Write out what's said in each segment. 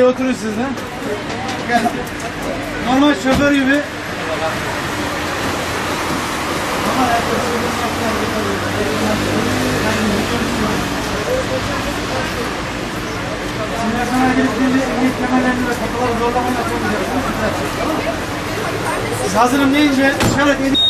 oturun siz de. Gel. Normal şoför gibi. Şimdi sana gerektiğinde emniyet kemerlerini ve kapıları zorlamadan yapamayacaksınız. Siz hazırım deyince işaret edin.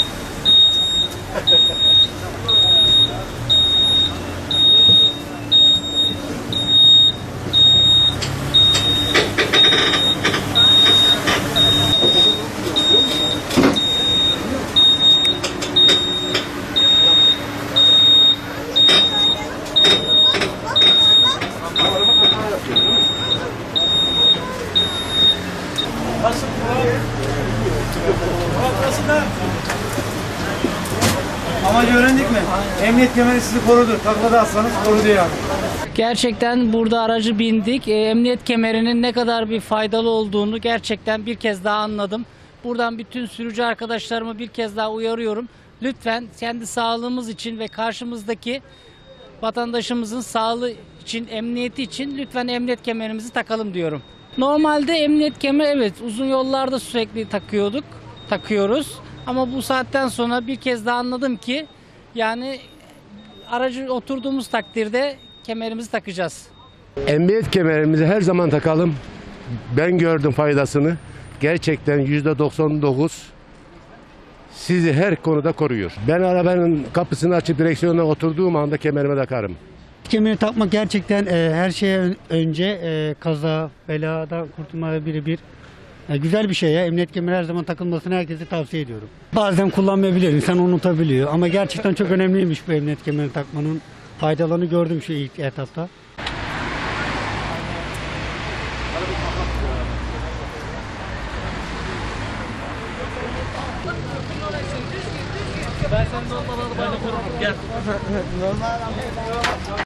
Amacı öğrendik mi? Emniyet kemeri sizi korudu. Taklada atsanız korudu yani. Gerçekten burada aracı bindik. Emniyet kemerinin ne kadar bir faydalı olduğunu gerçekten bir kez daha anladım. Buradan bütün sürücü arkadaşlarımı bir kez daha uyarıyorum. Lütfen kendi sağlığımız için ve karşımızdaki vatandaşımızın sağlığı için, emniyeti için lütfen emniyet kemerimizi takalım diyorum. Normalde emniyet kemeri evet uzun yollarda sürekli takıyoruz. Ama bu saatten sonra bir kez daha anladım ki yani aracı oturduğumuz takdirde kemerimizi takacağız. Emniyet kemerimizi her zaman takalım. Ben gördüm faydasını. Gerçekten %99 sizi her konuda koruyor. Ben arabanın kapısını açıp direksiyonuna oturduğum anda kemerime takarım. Kemeri takmak gerçekten her şeye önce kaza, beladan kurtulmaya birebir. Güzel bir şey ya. Emniyet kemeri her zaman takılmasını herkese tavsiye ediyorum. Bazen kullanmayabilir, insan unutabiliyor. Ama gerçekten çok önemliymiş bu emniyet kemeri takmanın. Faydalarını gördüm şu ilk etapta. Ben sen normal arabayla korurum. Gel.